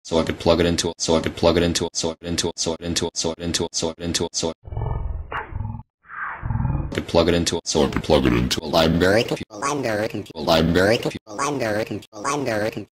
so I could plug it into, so I could plug it into, so it into, so it into, so it into, so it into, so it could plug it into, so I could plug it into a library, a library, a library, a library, a library.